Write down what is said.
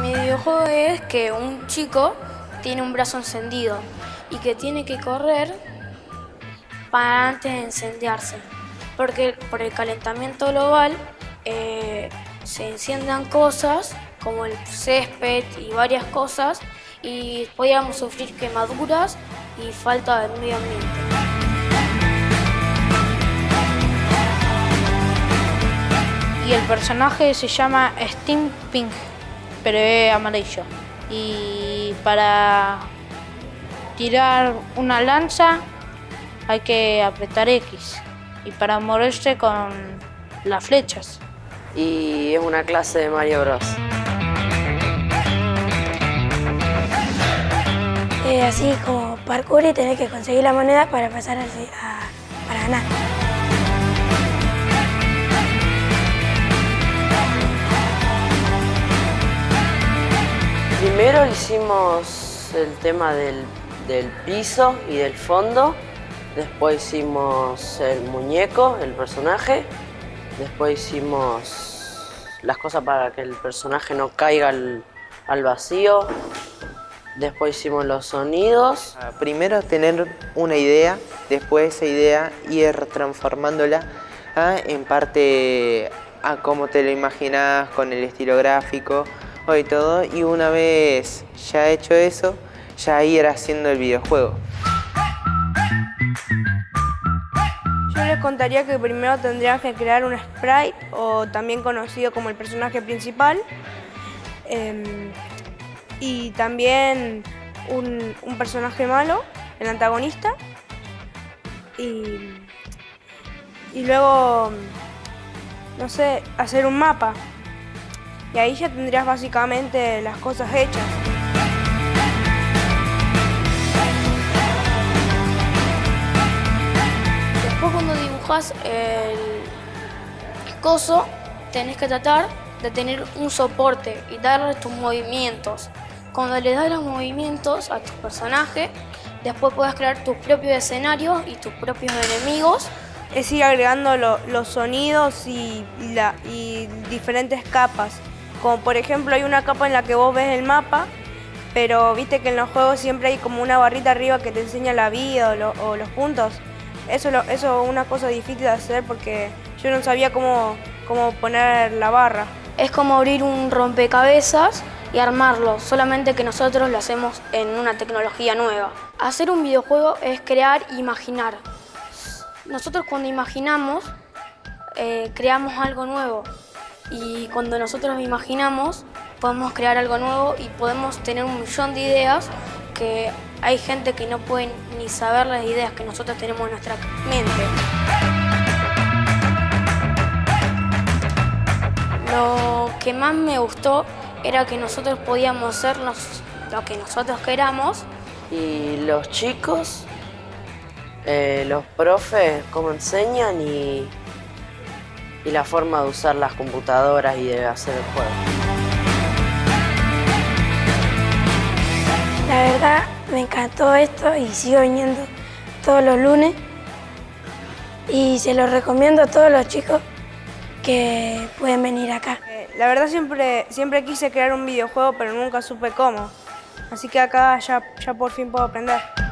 Mi videojuego es que un chico tiene un brazo encendido y que tiene que correr para antes de incendiarse, porque por el calentamiento global se enciendan cosas como el césped y varias cosas y podríamos sufrir quemaduras y falta de medio ambiente. Y el personaje se llama Steampunk, pero es amarillo. Y para tirar una lanza hay que apretar X. Y para moverse con las flechas. Y es una clase de Mario Bros. Así como parkour y tenés que conseguir la moneda para pasar para ganar. Primero hicimos el tema del piso y del fondo, después hicimos el muñeco, el personaje, después hicimos las cosas para que el personaje no caiga al vacío, después hicimos los sonidos. Primero tener una idea, después esa idea ir transformándola en parte a cómo te lo imaginas, con el estilo gráfico y todo, y una vez ya hecho eso, ya ir haciendo el videojuego. Yo les contaría que primero tendrían que crear un sprite, o también conocido como el personaje principal, y también un personaje malo, el antagonista, y luego, no sé, hacer un mapa. Y ahí ya tendrías básicamente las cosas hechas. Después cuando dibujas el coso, tenés que tratar de tener un soporte y darle tus movimientos. Cuando le das los movimientos a tu personaje, después puedes crear tus propios escenarios y tus propios enemigos. Es ir agregando los sonidos y diferentes capas. Como por ejemplo hay una capa en la que vos ves el mapa, pero viste que en los juegos siempre hay como una barrita arriba que te enseña la vida o los puntos. Eso es una cosa difícil de hacer porque yo no sabía cómo poner la barra. Es como abrir un rompecabezas y armarlo, solamente que nosotros lo hacemos en una tecnología nueva. Hacer un videojuego es crear e imaginar. Nosotros cuando imaginamos, creamos algo nuevo. Y cuando nosotros imaginamos, podemos crear algo nuevo y podemos tener un millón de ideas que hay gente que no puede ni saber las ideas que nosotros tenemos en nuestra mente. Lo que más me gustó era que nosotros podíamos hacer lo que nosotros queramos. Y los chicos, los profes, cómo enseñan y la forma de usar las computadoras y de hacer el juego. La verdad me encantó esto y sigo viniendo todos los lunes y se lo recomiendo a todos los chicos que pueden venir acá. La verdad siempre quise crear un videojuego, pero nunca supe cómo. Así que acá ya por fin puedo aprender.